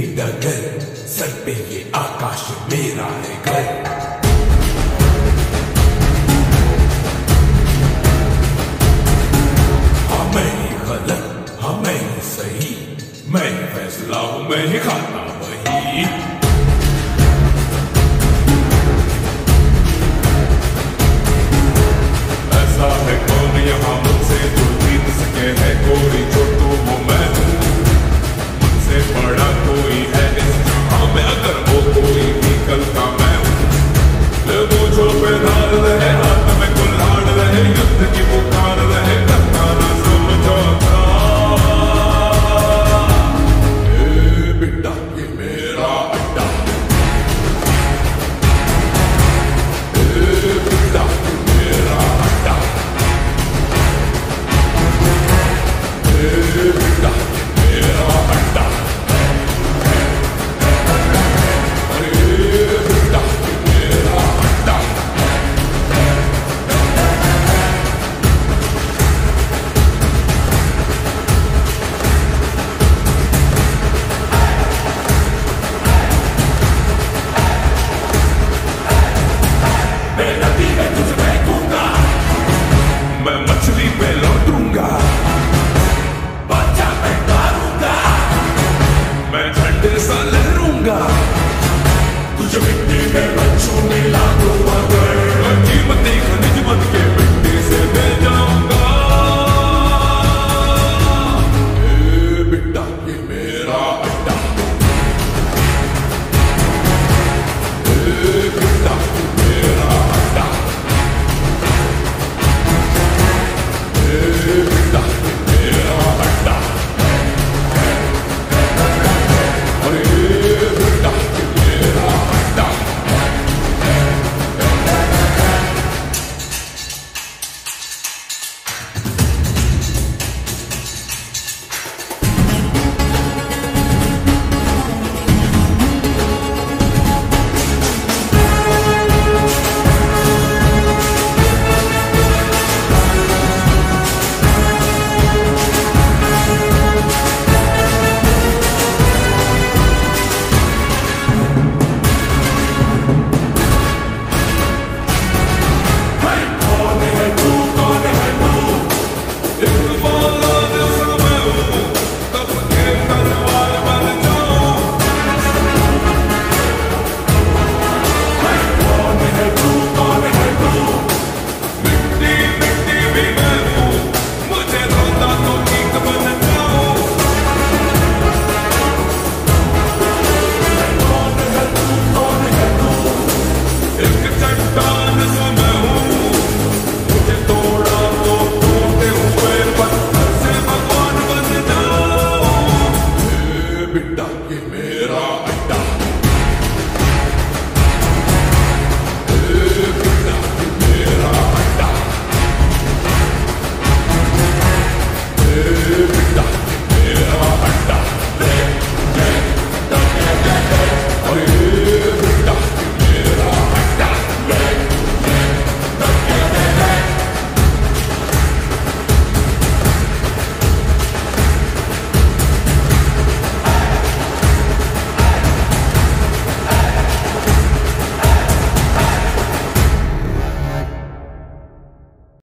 डगर, सर पे ये आकाश मेरा है घर। हाँ मैं ही गलत, हाँ मैं ही सही, मैं ही फैसला हूँ, मैं ही खाता वही। ऐसा है कौन यहाँ मुझसे जो जीत सके, है कोई जो तो वो मैं हूँ। मुझसे बड़ा कोई है इस जहाँ में, अगर वो कोई भी कल का मैं हूँ। मूंछों पे धार रहे, हाथ में कुल्हाड़ रहे, युद्ध की पुकार रहे, करना ना समझौता। ए बेटा ये मेरा अड्डा, ए बेटा ये मेरा अड्डा, ए बेटा ये मेरा अड्डा, अरे बेटा ये मेरा अड्डा। मैं नदी में तुझे फेंकूंगा, मैं मछली पे लौटूंगा, बच्चा मैं मारूंगा, मैं झंडे सा लहरूंगा, तुझे मिट्टी में बच्चों मिला दूंगा, मैं कीमती खनिज बन के मिट्टी से मिल जाऊंगा। ए बेटा ये मेरा अड्डा, ए बेटा ये मेरा अड्डा, ए बेटा ये मेरा अड्डा, अरे बेटा ये मेरा अड्डा। बेटा ये मेरा अड्डा, ए बेटा ये मेरा अड्डा, ए